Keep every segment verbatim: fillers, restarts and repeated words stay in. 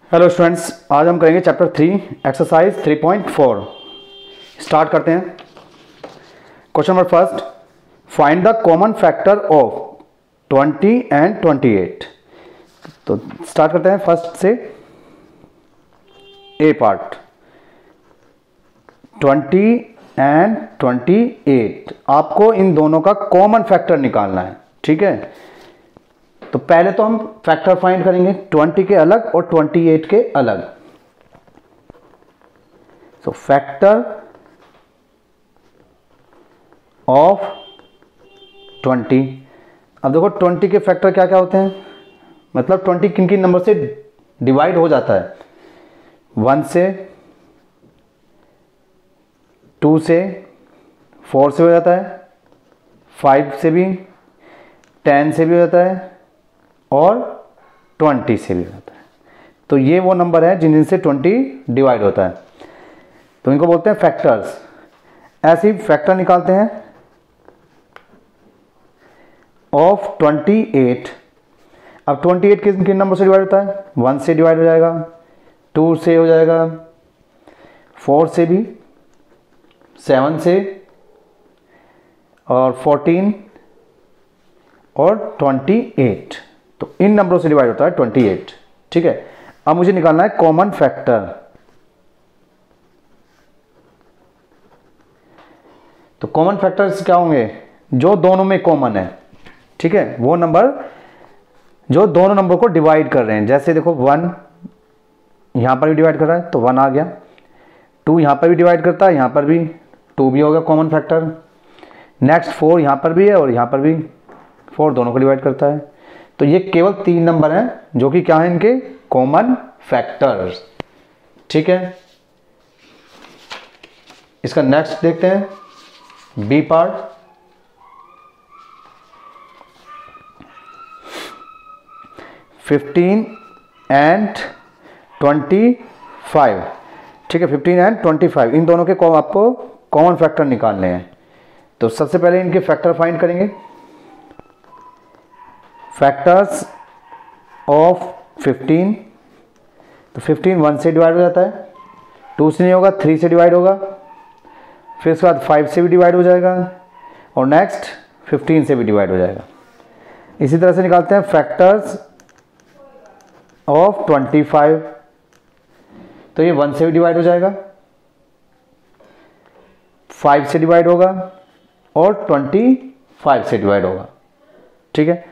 Hello students, आज हम करेंगे chapter three exercise three point four. Start करते हैं। Question number first, find the common factor of twenty and twenty eight. तो start करते हैं फर्स्ट से। A part, twenty and twenty eight, आपको इन दोनों का कॉमन फैक्टर निकालना है। ठीक है, तो पहले तो हम फैक्टर फाइंड करेंगे, ट्वेंटी के अलग और ट्वेंटी एट के अलग। So factor of twenty. अब देखो ट्वेंटी के फैक्टर क्या क्या होते हैं, मतलब ट्वेंटी किन किन नंबर से डिवाइड हो जाता है। वन से, टू से, फोर से हो जाता है, फाइव से भी, टेन से भी हो जाता है और ट्वेंटी से भी होता है। तो ये वो नंबर है जिन जिनसे ट्वेंटी डिवाइड होता है, तो इनको बोलते हैं फैक्टर्स। ऐसे ही फैक्टर निकालते हैं ऑफ ट्वेंटी एट। अब ट्वेंटी एट किन किन नंबर से डिवाइड होता है, वन से डिवाइड हो जाएगा, टू से हो जाएगा, फोर से भी, सेवन से और फोर्टीन और ट्वेंटी एट। तो इन नंबरों से डिवाइड होता है ट्वेंटी एट। ठीक है, अब मुझे निकालना है कॉमन फैक्टर। तो कॉमन फैक्टर्स क्या होंगे, जो दोनों में कॉमन है। ठीक है, वो नंबर जो दोनों नंबर को डिवाइड कर रहे हैं। जैसे देखो वन यहां पर भी डिवाइड कर रहा है तो वन आ गया, टू यहां पर भी डिवाइड करता है, यहां पर भी टू भी होगा कॉमन फैक्टर। नेक्स्ट फोर यहां पर भी है और यहां पर भी फोर, दोनों को डिवाइड करता है। तो ये केवल तीन नंबर हैं जो कि क्या है इनके कॉमन फैक्टर्स। ठीक है, इसका नेक्स्ट देखते हैं, B part. Fifteen and twenty five. ठीक है, फिफ्टीन एंड ट्वेंटी फाइव, इन दोनों के आपको कॉमन फैक्टर निकालने हैं। तो सबसे पहले इनके फैक्टर फाइंड करेंगे। फैक्टर्स ऑफ फिफ्टीन, तो फिफ्टीन वन से डिवाइड हो जाता है, टू से नहीं होगा, थ्री से डिवाइड होगा, फिर उसके बाद फाइव से भी डिवाइड हो जाएगा और नेक्स्ट फिफ्टीन से भी डिवाइड हो जाएगा। इसी तरह से निकालते हैं फैक्टर्स ऑफ ट्वेंटी फाइव। तो ये वन से भी डिवाइड हो जाएगा, फाइव से डिवाइड होगा और ट्वेंटी फाइव से डिवाइड होगा। ठीक है,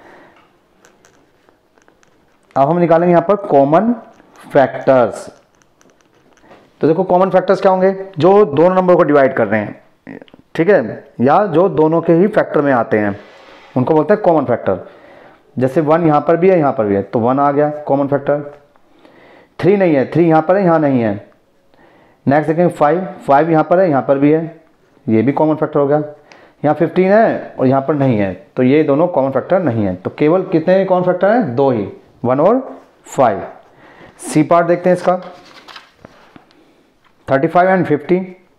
अब हम निकालेंगे यहां पर कॉमन फैक्टर्स। तो देखो कॉमन फैक्टर्स क्या होंगे, जो दोनों नंबर को डिवाइड कर रहे हैं। ठीक है, या जो दोनों के ही फैक्टर में आते हैं उनको बोलते हैं कॉमन फैक्टर। जैसे वन यहां पर भी है, यहां पर भी है, तो वन आ गया कॉमन फैक्टर। थ्री नहीं है, थ्री यहां पर है, यहां नहीं है। नेक्स्ट देखेंगे फाइव, फाइव यहां पर है, यहां पर भी है, ये भी कॉमन फैक्टर हो गया। यहाँ फिफ्टीन है और यहाँ पर नहीं है, तो ये दोनों कॉमन फैक्टर नहीं है। तो केवल कितने कॉमन फैक्टर हैं, दो ही, वन और फाइव। सी पार्ट देखते हैं इसका, thirty five and fifty,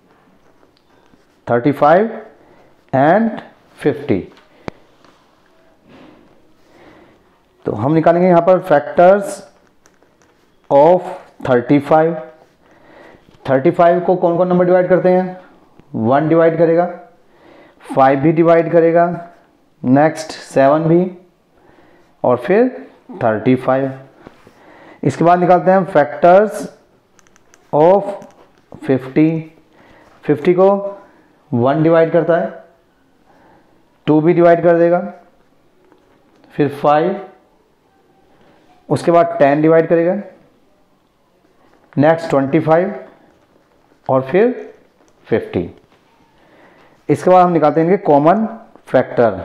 thirty five and fifty. तो हम निकालेंगे यहां पर factors of thirty five. Thirty five को कौन कौन नंबर डिवाइड करते हैं, वन डिवाइड करेगा, फाइव भी डिवाइड करेगा, नेक्स्ट सेवन भी और फिर थर्टी फाइव। इसके बाद निकालते हैं फैक्टर्स ऑफ फिफ्टी। फिफ्टी को वन डिवाइड करता है, टू भी डिवाइड कर देगा, फिर फाइव, उसके बाद टेन डिवाइड करेगा, नेक्स्ट ट्वेंटी फाइव और फिर फिफ्टी। इसके बाद हम निकालते हैं इनके कॉमन फैक्टर।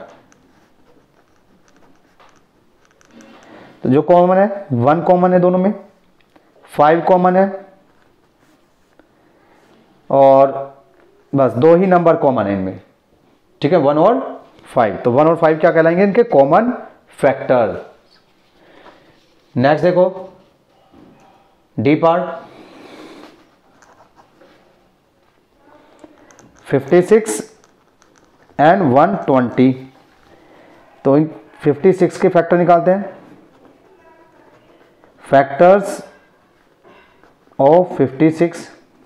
तो जो कॉमन है, वन कॉमन है दोनों में, फाइव कॉमन है और बस दो ही नंबर कॉमन है इनमें। ठीक है, वन और फाइव। तो वन और फाइव क्या कहलाएंगे, इनके कॉमन फैक्टर। नेक्स्ट देखो D part, fifty six and one twenty. तो इन फिफ्टी सिक्स के फैक्टर निकालते हैं। Factors of fifty six,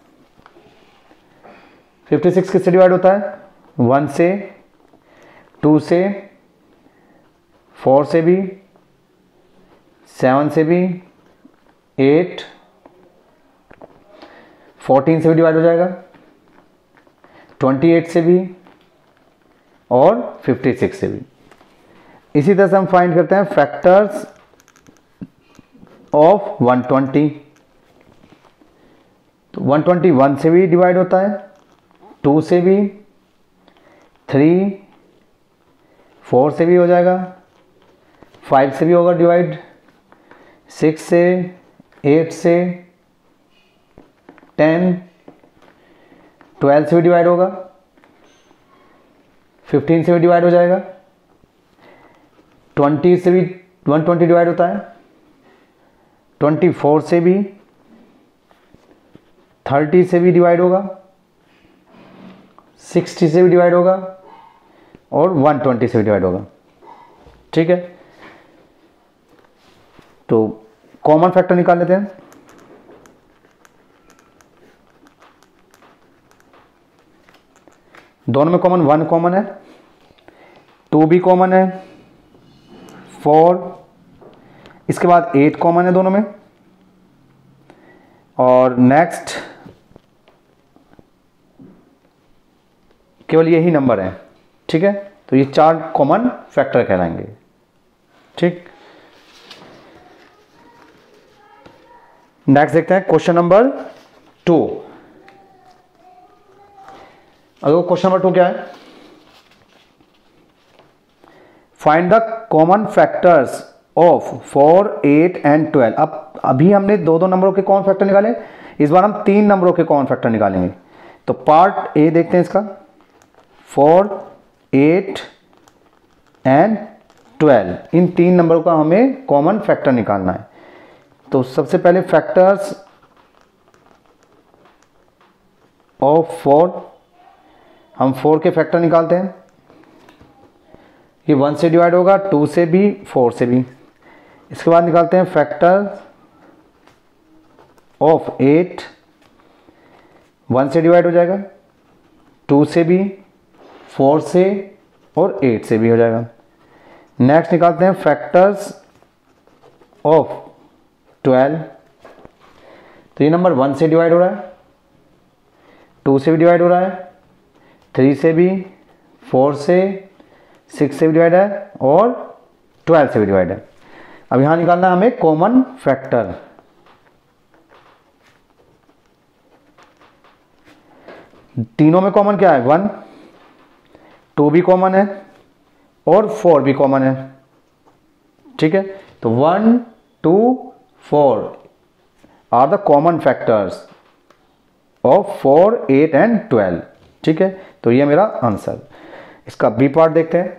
fifty six किससे डिवाइड होता है? वन से, टू से, फोर से भी, सेवन से भी, एट, फोर्टीन से भी डिवाइड हो जाएगा, ट्वेंटी एट से भी और फिफ्टी सिक्स से भी। इसी तरह से हम फाइंड करते हैं फैक्टर्स ऑफ वन ट्वेंटी। तो वन ट्वेंटी वन से भी डिवाइड होता है, टू से भी, थ्री, फोर से भी हो जाएगा, फाइव से भी होगा डिवाइड, सिक्स से, एट से, टेन, ट्वेल्व से भी डिवाइड होगा, फिफ्टीन से भी डिवाइड हो जाएगा, ट्वेंटी से भी वन ट्वेंटी डिवाइड होता है, ट्वेंटी फोर से भी, थर्टी से भी डिवाइड होगा, सिक्सटी से भी डिवाइड होगा और वन ट्वेंटी से भी डिवाइड होगा। ठीक है, तो कॉमन फैक्टर निकाल लेते हैं। दोनों में कॉमन वन कॉमन है, टू भी कॉमन है, फोर, इसके बाद एट कॉमन है दोनों में, और नेक्स्ट केवल यही नंबर है। ठीक है, तो ये चार कॉमन फैक्टर कहलाएंगे। ठीक, नेक्स्ट देखते हैं क्वेश्चन नंबर टू। अगर क्वेश्चन नंबर टू क्या है? Find the common factors of four, eight and twelve. अब अभी हमने दो दो नंबरों के कॉमन फैक्टर निकाले, इस बार हम तीन नंबरों के कॉमन फैक्टर निकालेंगे। तो पार्ट ए देखते हैं इसका, फोर, एट एंड ट्वेल्व, इन तीन नंबरों का हमें कॉमन फैक्टर निकालना है। तो सबसे पहले फैक्टर्स ऑफ फोर, हम फोर के फैक्टर निकालते हैं। ये वन से डिवाइड होगा, टू से भी, फोर से भी। इसके बाद निकालते हैं फैक्टर ऑफ एट, वन से डिवाइड हो जाएगा, टू से भी, फोर से और एट से भी हो जाएगा। नेक्स्ट निकालते हैं फैक्टर्स ऑफ ट्वेल्व। तो ये नंबर वन से डिवाइड हो रहा है, टू से भी डिवाइड हो रहा है, थ्री से भी, फोर से, सिक्स से भी डिवाइड है और ट्वेल्व से भी डिवाइड है। अब यहां निकालना है हमें कॉमन फैक्टर। तीनों में कॉमन क्या है? वन, टू भी कॉमन है और फोर भी कॉमन है। ठीक है, तो one, two, four are the common factors of four, eight and twelve. ठीक है, तो ये मेरा आंसर। इसका बी पार्ट देखते हैं।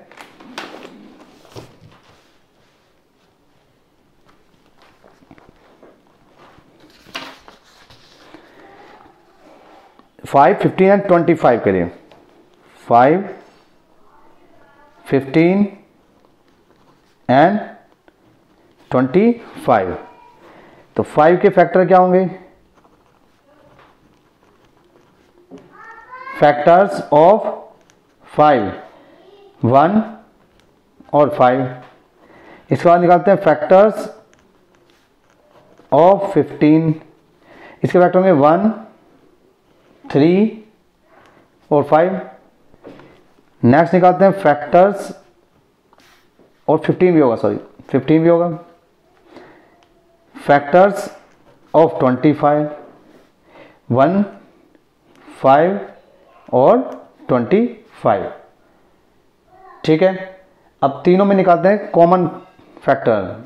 Five, fifteen and twenty five के लिए, five, fifteen and twenty five. तो फाइव के फैक्टर क्या होंगे? फैक्टर्स ऑफ फाइव, वन और फाइव। इसके बाद निकालते हैं फैक्टर्स ऑफ फिफ्टीन। इसके फैक्टर होंगे वन, थ्री और फाइव। नेक्स्ट निकालते हैं फैक्टर्स, और फिफ्टीन भी होगा, सॉरी फिफ्टीन भी होगा, factors of twenty five, one, five और ट्वेंटी फाइव। ठीक है, अब तीनों में निकालते हैं कॉमन फैक्टर,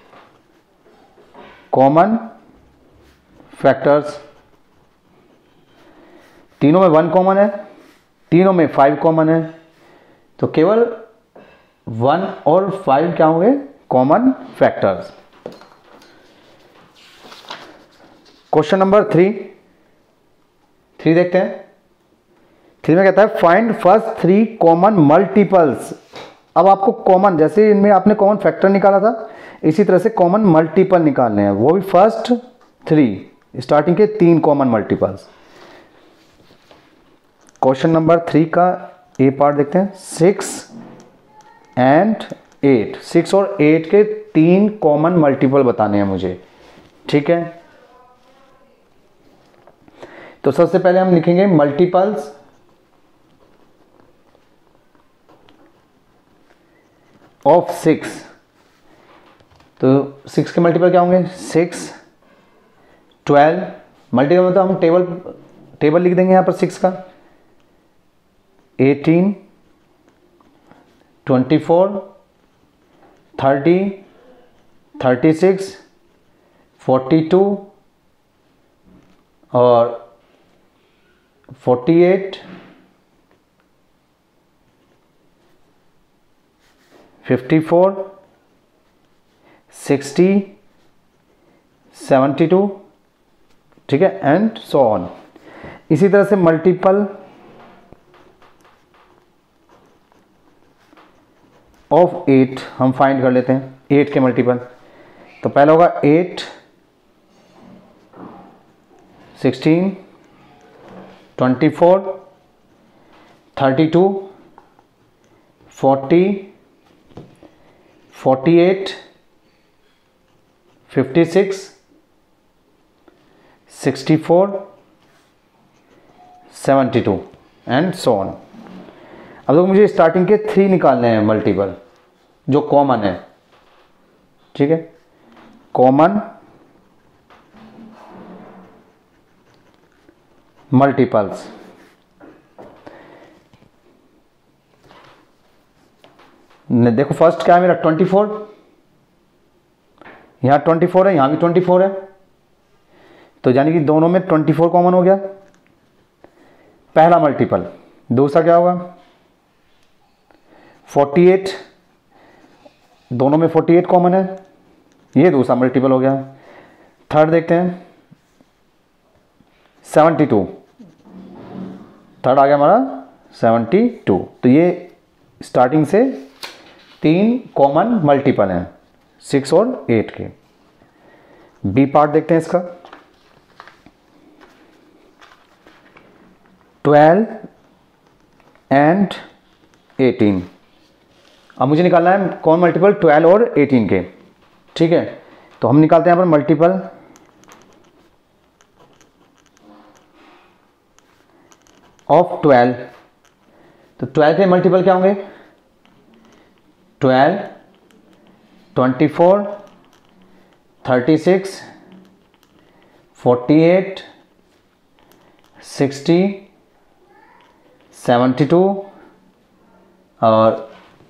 कॉमन फैक्टर्स। तीनों में वन कॉमन है, तीनों में फाइव कॉमन है, तो केवल वन और फाइव क्या होंगे? Common factors. Question number three, three देखते हैं। थ्री में कहता है find first three common multiples. अब आपको कॉमन, जैसे इनमें आपने कॉमन फैक्टर निकाला था, इसी तरह से कॉमन मल्टीपल निकालने हैं, वो भी फर्स्ट थ्री। स्टार्टिंग के तीन common multiples. Question number three का ए पार्ट देखते हैं। सिक्स एंड एट, सिक्स और एट के तीन कॉमन मल्टीपल बताने हैं मुझे, ठीक है। तो सबसे पहले हम लिखेंगे मल्टीपल्स ऑफ सिक्स। तो सिक्स के मल्टीपल क्या होंगे? सिक्स, ट्वेल्व, मल्टीपल मतलब हम टेबल टेबल लिख देंगे यहां पर सिक्स का। Eighteen, twenty four, thirty, thirty six, forty two और forty eight, fifty four, sixty, seventy two, ठीक है, एंड सो ऑन। इसी तरह से मल्टीपल ऑफ एट हम फाइंड कर लेते हैं। एट के मल्टीपल तो पहला होगा eight, sixteen, twenty four, thirty two, forty, forty eight, fifty six, sixty four, seventy two and so on. अब तो मुझे स्टार्टिंग के थ्री निकालने हैं मल्टीपल जो कॉमन है, ठीक है। कॉमन मल्टीपल्स, देखो फर्स्ट क्या है मेरा ट्वेंटी फोर, यहां ट्वेंटी फोर है, यहां भी ट्वेंटी फोर है, तो यानी कि दोनों में ट्वेंटी फोर कॉमन हो गया, पहला मल्टीपल। दूसरा क्या होगा? फोर्टी एट, दोनों में फोर्टी एट कॉमन है, ये दूसरा मल्टीपल हो गया। थर्ड देखते हैं सेवेंटी टू, थर्ड आ गया हमारा सेवेंटी टू। तो ये स्टार्टिंग से तीन कॉमन मल्टीपल हैं सिक्स और एट के। बी पार्ट देखते हैं इसका। ट्वेल्व एंड एटीन, अब मुझे निकालना है कौन मल्टीपल ट्वेल्व और एटीन के, ठीक है। तो हम निकालते हैं यहाँ पर मल्टीपल ऑफ ट्वेल्व। तो ट्वेल्व के मल्टीपल क्या होंगे? Twelve, twenty four, thirty six, forty eight, sixty, seventy two और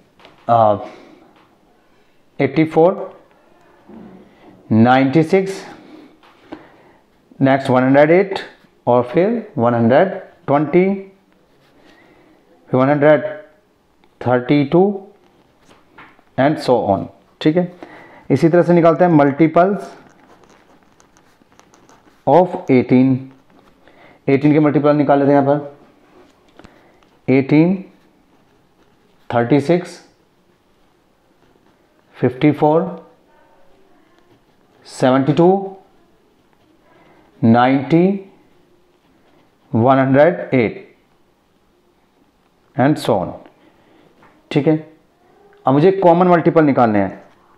eighty four, ninety six, next one hundred eight और फिर वन हंड्रेड ट्वेंटी, फिर one hundred thirty two and so on, ठीक है। इसी तरह से निकालते हैं मल्टीपल्स ऑफ एटीन। एटीन के मल्टीपल निकाल लेते हैं यहाँ पर। Eighteen, thirty six, fifty four, seventy to, ninety, one hundred eight and so on, ठीक है। अब मुझे कॉमन मल्टीपल निकालने हैं।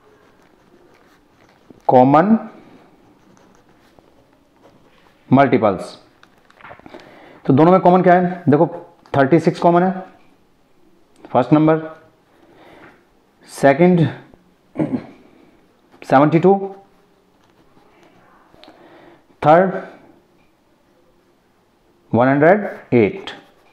कॉमन मल्टीपल्स, तो दोनों में कॉमन क्या है? देखो थर्टी सिक्स कॉमन है first number, second seventy two, third one hundred eight.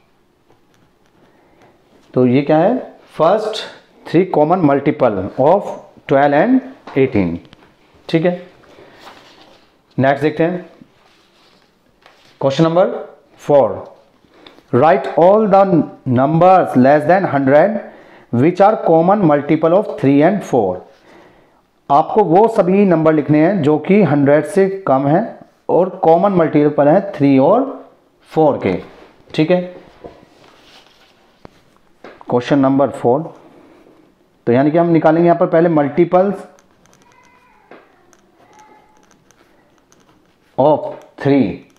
तो ये क्या है? First three common multiple of twelve and eighteen, ठीक है। नेक्स्ट देखते हैं question number four. Write all the numbers less than hundred which are common multiple of three and four. आपको वो सभी नंबर लिखने हैं जो कि हंड्रेड से कम है और कॉमन मल्टीपल है थ्री और फोर के, ठीक है। क्वेश्चन नंबर फोर, तो यानी कि हम निकालेंगे यहां पर पहले मल्टीपल्स ऑफ थ्री,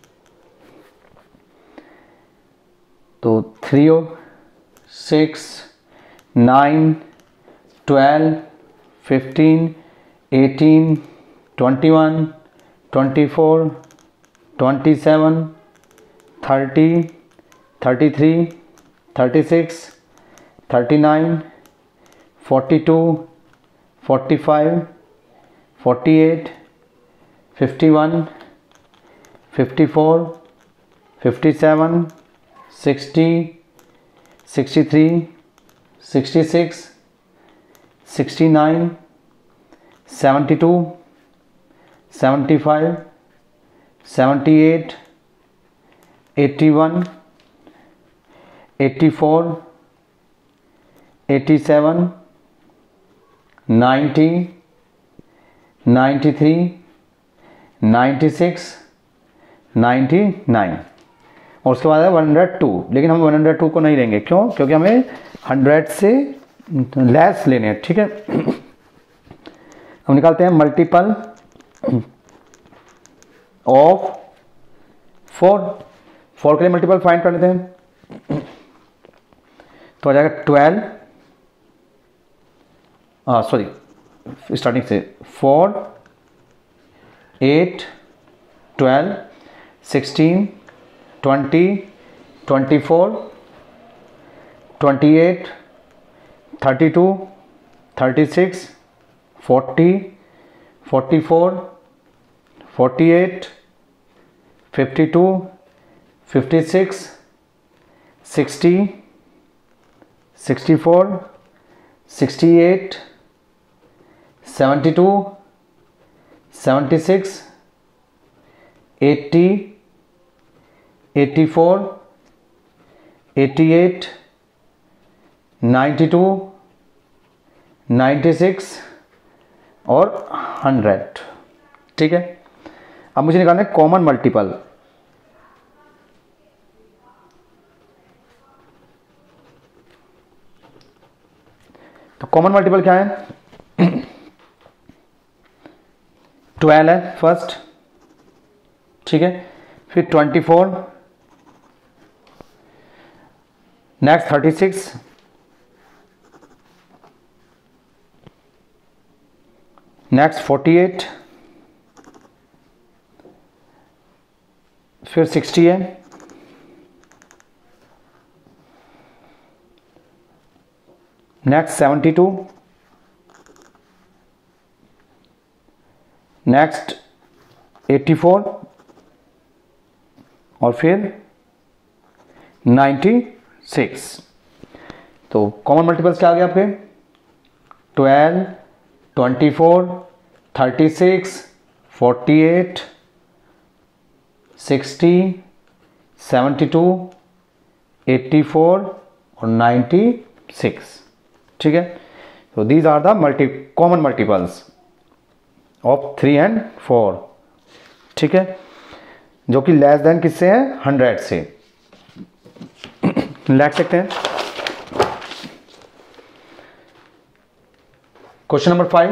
तो थ्री हो six nine twelve fifteen eighteen twenty one twenty four twenty seven thirty thirty three thirty six thirty nine forty two forty five forty eight fifty one fifty four fifty seven sixty sixty three sixty six sixty nine seventy two seventy five seventy eight eighty one eighty four eighty seven ninety ninety three ninety six ninety nine और उसके बाद है one hundred to, लेकिन हम one hundred to को नहीं लेंगे। क्यों? क्योंकि हमें हंड्रेड से लेस लेने हैं। ठीक है, हम निकालते हैं मल्टीपल ऑफ फोर। फोर के लिए मल्टीपल फाइंड कर लेते हैं, तो आ जाएगा ट्वेल्व, हाँ सॉरी स्टार्टिंग से four eight twelve sixteen twenty twenty four twenty eight thirty two thirty six forty forty four forty eight fifty two fifty six sixty sixty four sixty eight seventy two seventy six eighty eighty four eighty eight ninety two ninety six और hundred. ठीक है, अब मुझे निकालना है common multiple. तो common multiple क्या है? ट्वेल्व है फर्स्ट, ठीक है, फिर twenty four, next thirty six, next forty eight, फिर सिक्सटी है, next seventy two, next eighty four और फिर नाइन्टी सिक्स। तो कॉमन मल्टीपल्स क्या आ गया आपके? Twelve, twenty four, thirty six, forty eight, sixty, seventy two, eighty four और नाइन्टी सिक्स। ठीक है, तो these are the multi common multiples of three and four. ठीक है, जो कि लेस देन किससे है? हंड्रेड से। लिख सकते हैं question number five.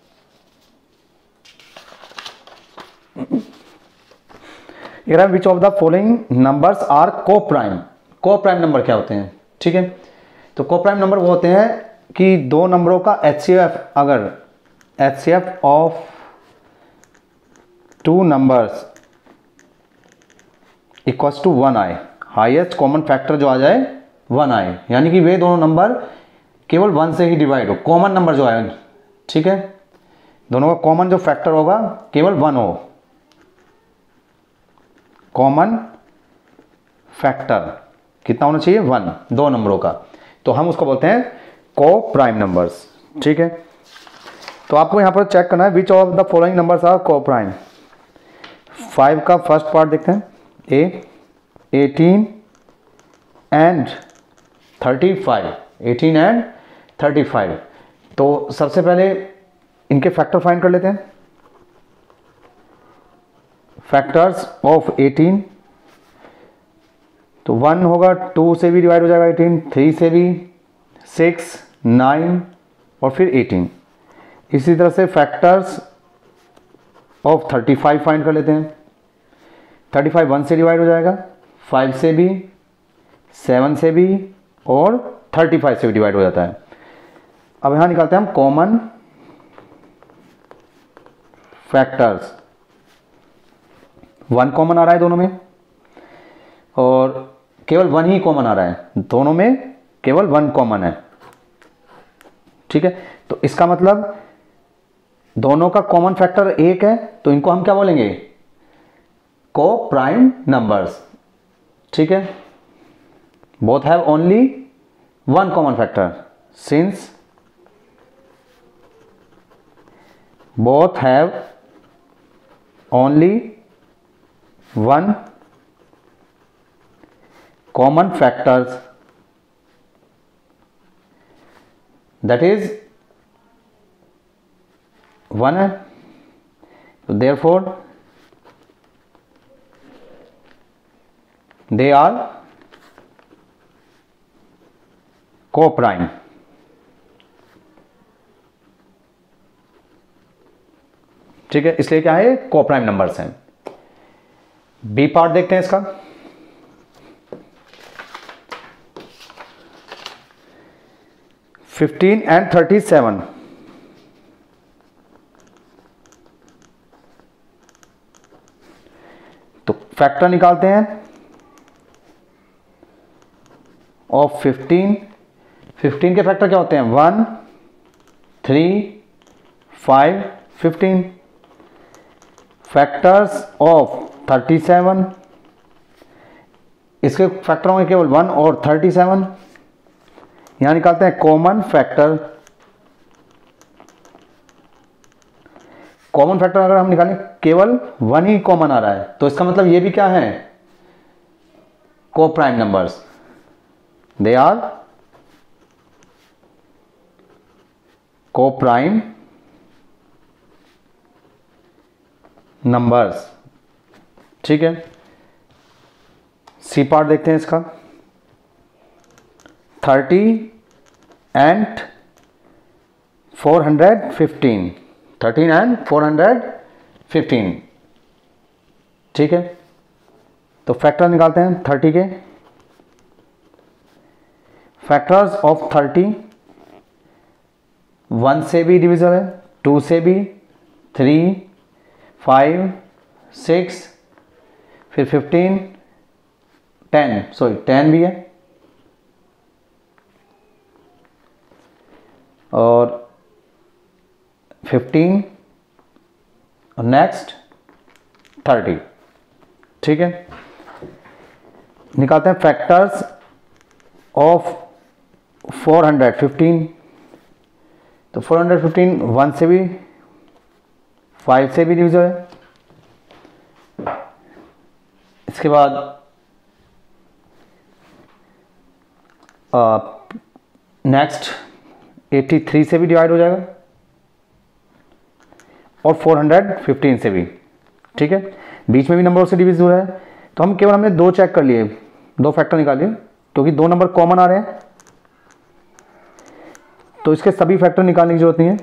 Which of the following numbers are coprime. Coprime number क्या होते हैं? ठीक है, तो को प्राइम नंबर वो होते हैं कि दो नंबरों का एच सी एफ, अगर H C F of two numbers equals to one आए, हाईएस्ट कॉमन फैक्टर जो आ जाए वन आए, यानी कि वे दोनों नंबर केवल वन से ही डिवाइड हो, कॉमन नंबर जो आए। ठीक है, दोनों का कॉमन जो फैक्टर होगा केवल वन हो, कॉमन फैक्टर कितना होना चाहिए? वन, दो नंबरों का, तो हम उसको बोलते हैं को प्राइम नंबर्स। ठीक है, तो आपको यहां पर चेक करना है which of the following numbers are coprime. Five का फर्स्ट पार्ट देखते हैं, A eighteen and thirty five, eighteen and thirty five. तो सबसे पहले इनके फैक्टर फाइंड कर लेते हैं। फैक्टर्स ऑफ एटीन, तो वन होगा, टू से भी डिवाइड हो जाएगा एटीन, थ्री से भी, सिक्स, नाइन और फिर एटीन। इसी तरह से factors of thirty five find कर लेते हैं। थर्टी फाइव वन से डिवाइड हो जाएगा, फाइव से भी, सेवन से भी और थर्टी फाइव से भी डिवाइड हो जाता है। अब यहाँ निकालते हैं हम कॉमन फैक्टर्स। वन कॉमन आ रहा है दोनों में और केवल वन ही कॉमन आ रहा है, दोनों में केवल वन कॉमन है। ठीक है, तो इसका मतलब दोनों का कॉमन फैक्टर एक है, तो इनको हम क्या बोलेंगे, को प्राइम नंबर्स। ठीक है, both have only one common factor, since both have only one common factors, that is one है, so therefore they are co-prime। ठीक है, इसलिए क्या है, कोप्राइम नंबर्स हैं। बी पार्ट देखते हैं इसका। फिफ्टीन एंड थर्टी सेवन, तो फैक्टर निकालते हैं ऑफ फिफ्टीन। फिफ्टीन के फैक्टर क्या होते हैं, one, three, five, fifteen. Factors of thirty seven, इसके फैक्टर होंगे केवल वन और थर्टी सेवन। यहां निकालते हैं कॉमन फैक्टर। कॉमन फैक्टर अगर हम निकालें, केवल वन ही कॉमन आ रहा है, तो इसका मतलब ये भी क्या है, coprime numbers, they are coprime numbers. ठीक है, सी पार्ट देखते हैं इसका। Thirty and four hundred fifteen, thirteen and four hundred fifteen. ठीक है, तो फैक्टर निकालते हैं थर्टी के। फैक्टर्स ऑफ थर्टी, वन से भी डिविजल है, टू से भी, थ्री, फाइव, सिक्स, फिर फिफ्टीन, टेन, सॉरी टेन भी है, और फिफ्टीन और नेक्स्ट थर्टी। ठीक है, निकालते हैं factors of four hundred fifteen. तो फोर हंड्रेड फिफ्टीन वन से भी, फाइव से भी डिविजन है। इसके बाद नेक्स्ट एटी थ्री से भी डिवाइड हो जाएगा और फोर हंड्रेड फिफ्टीन से भी। ठीक है, बीच में भी नंबरों से डिविज हो रहा है, तो हम केवल हमने दो चेक कर लिए, दो फैक्टर निकालिए, क्योंकि दो नंबर कॉमन आ रहे हैं, तो इसके सभी फैक्टर निकालने की जरूरत नहीं है।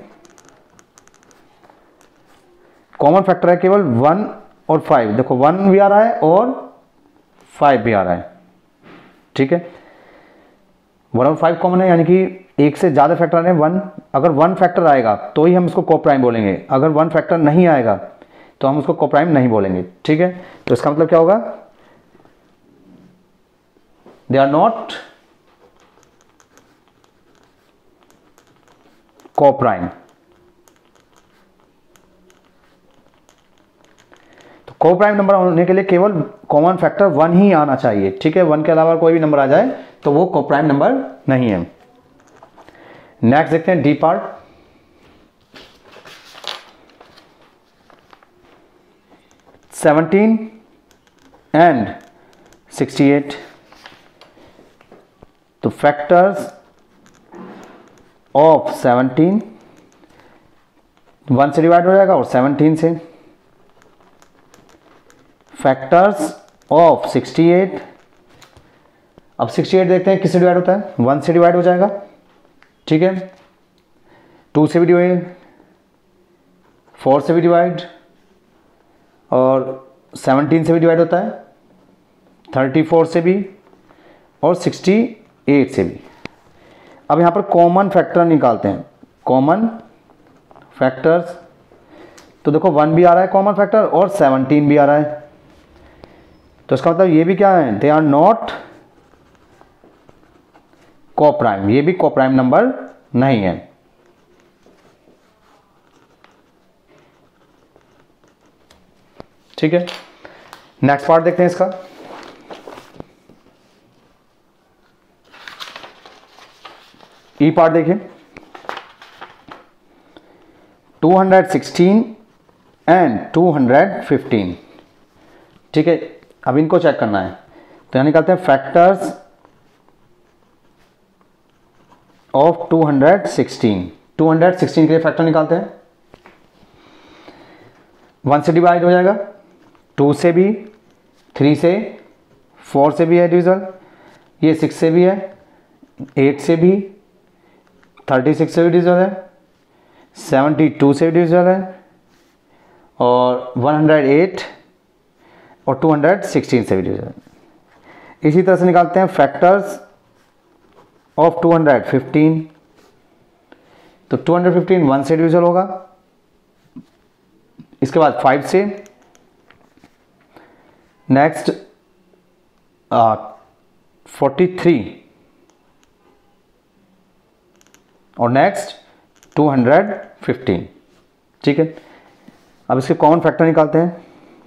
कॉमन फैक्टर है केवल वन और फाइव। देखो वन भी आ रहा है और फाइव भी आ रहा है। ठीक है, वन और फाइव कॉमन है, यानी कि एक से ज्यादा फैक्टर है वन। अगर वन फैक्टर आएगा तो ही हम इसको कोप्राइम बोलेंगे, अगर वन फैक्टर नहीं आएगा तो हम उसको कोप्राइम नहीं बोलेंगे। ठीक है, तो इसका मतलब क्या होगा, दे आर नॉट कोप्राइम। तो कोप्राइम नंबर होने के लिए केवल कॉमन फैक्टर वन ही आना चाहिए। ठीक है, वन के अलावा कोई भी नंबर आ जाए तो वो कोप्राइम नंबर नहीं है। नेक्स्ट देखते हैं D part. Seventeen and sixty eight, तो फैक्टर्स ऑफ सेवनटीन, वन से डिवाइड हो जाएगा और सेवनटीन से। फैक्टर्स ऑफ सिक्सटी एट, अब सिक्सटी एट देखते हैं किससे डिवाइड होता है, वन से डिवाइड हो जाएगा। ठीक है, टू से भी डिवाइड, फोर से भी डिवाइड और सेवनटीन से भी डिवाइड होता है, थर्टी फोर से भी और सिक्सटी एट से भी। अब यहाँ पर कॉमन फैक्टर निकालते हैं, कॉमन फैक्टर्स। तो देखो वन भी आ रहा है कॉमन फैक्टर और सेवनटीन भी आ रहा है, तो इसका मतलब ये भी क्या है, दे आर नॉट कोप्राइम, ये भी कोप्राइम नंबर नहीं है। ठीक है, नेक्स्ट पार्ट देखते हैं इसका। ई पार्ट देखिए, two hundred sixteen and two hundred fifteen. ठीक है, अब इनको चेक करना है, तो यहां निकालते हैं factors of two hundred sixteen. Two hundred sixteen के लिए फैक्टर निकालते हैं, वन से डिवाइड हो जाएगा, टू से भी, थ्री से, फोर से भी है डिविजल, ये सिक्स से भी है, एट से भी, थर्टी सिक्स से भी डिविजल है, सेवेंटी टू से भी डिविजल है, और वन हंड्रेड एट और टू हंड्रेड सिक्सटीन से भी डिविजल है। इसी तरह से निकालते हैं factors of two hundred fifteen. तो टू हंड्रेड फिफ्टीन वन से डिविजल होगा, इसके बाद फाइव से, नेक्स्ट फोर्टी थ्री और नेक्स्ट टू हंड्रेड फिफ्टीन। ठीक है, अब इसके कॉमन फैक्टर निकालते हैं।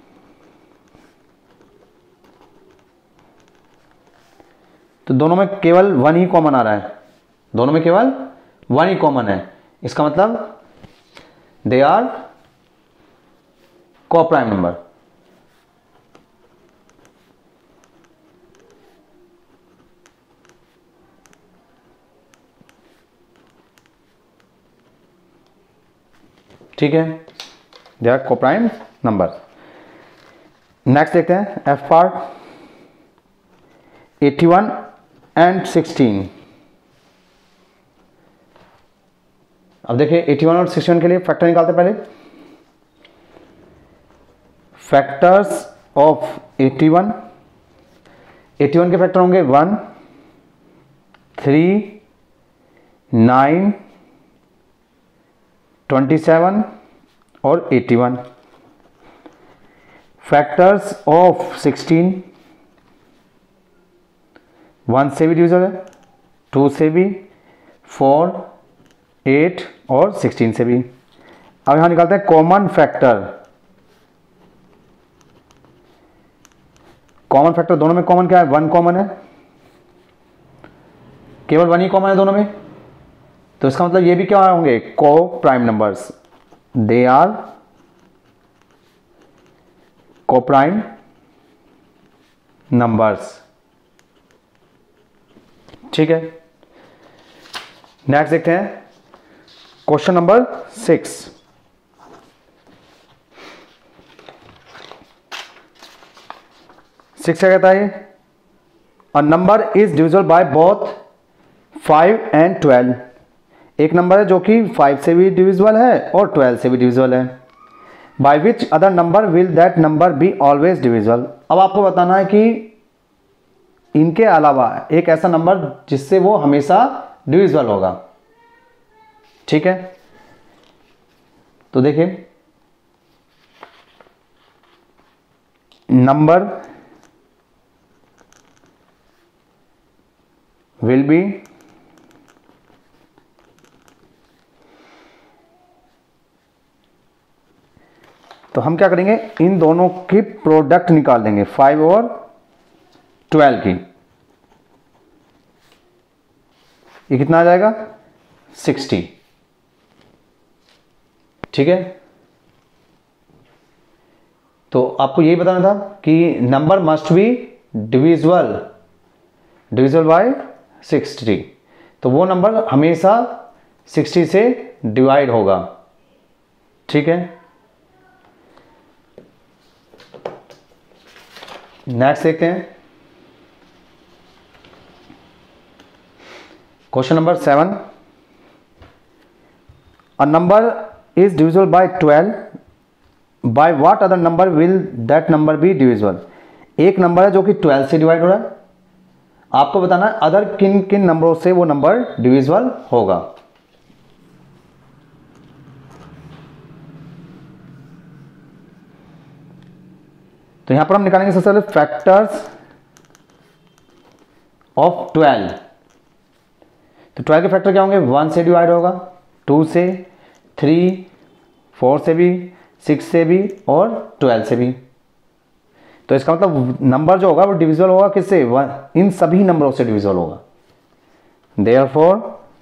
तो दोनों में केवल वन ही कॉमन आ रहा है, दोनों में केवल वन ही कॉमन है, इसका मतलब दे आर कोप्राइम नंबर। ठीक है, they are coprime number. Next देखते हैं F part, eighty one and sixteen. अब देखिए एटी वन और सिक्सटी वन के लिए फैक्टर निकालते हैं पहले। Factors of eighty one, eighty one के फैक्टर होंगे one, three, nine, twenty seven और eighty one. Factors of sixteen, one से भी डिविजल है, टू से भी, फोर, एट और सिक्सटीन से भी। अब यहां निकालते हैं कॉमन फैक्टर। कॉमन फैक्टर दोनों में कॉमन क्या है, वन कॉमन है, केवल वन ही कॉमन है दोनों में, तो इसका मतलब ये भी क्या होंगे, coprime numbers, they are coprime numbers. ठीक है, नेक्स्ट देखते हैं क्वेश्चन नंबर सिक्स। सिक्स क्या कहता है, a number is divisible by both five and twelve. एक नंबर है जो कि फाइव से भी डिविजिबल है और ट्वेल्व से भी डिविजिबल है। By which other number will that number be always divisible. अब आपको बताना है कि इनके अलावा एक ऐसा नंबर जिससे वो हमेशा डिविजिबल होगा। ठीक है, तो देखिए नंबर विल बी तो हम क्या करेंगे, इन दोनों की प्रोडक्ट निकाल देंगे, फाइव और ट्वेल्व की। ये कितना आ जाएगा, सिक्सटी। ठीक है, तो आपको यही बताना था कि number must be divisible, divisible by sixty. तो वो नंबर हमेशा सिक्सटी से डिवाइड होगा। ठीक है, नेक्स्ट देखते हैं question number seven. A number is divisible by twelve by what other number will that number be divisible. एक नंबर है जो कि ट्वेल्व से डिवाइड हो रहा है, आपको बताना है अदर किन किन नंबरों से वो नंबर डिविजिबल होगा। तो यहां पर हम निकालेंगे सबसे पहले फैक्टर्स ऑफ ट्वेल्व। तो ट्वेल्व के फैक्टर क्या होंगे, वन से डिवाइड होगा, टू से, थ्री, फोर से भी, सिक्स से भी और ट्वेल्व से भी। तो इसका मतलब नंबर जो होगा वो डिविजिबल होगा किससे, इन सभी नंबरों से डिविजिबल होगा। Therefore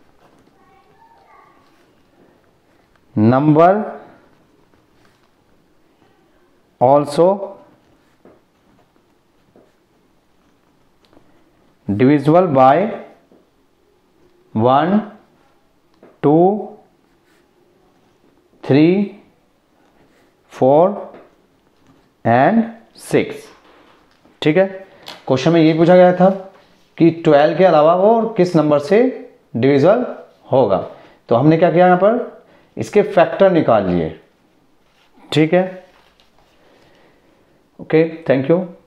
number also divisible by one, two, three, four and six. ठीक है, क्वेश्चन में यही पूछा गया था कि ट्वेल्व के अलावा वो किस नंबर से डिविजिबल होगा। तो हमने क्या किया, यहां पर इसके फैक्टर निकाल लिए। ठीक है, ओके, थैंक यू।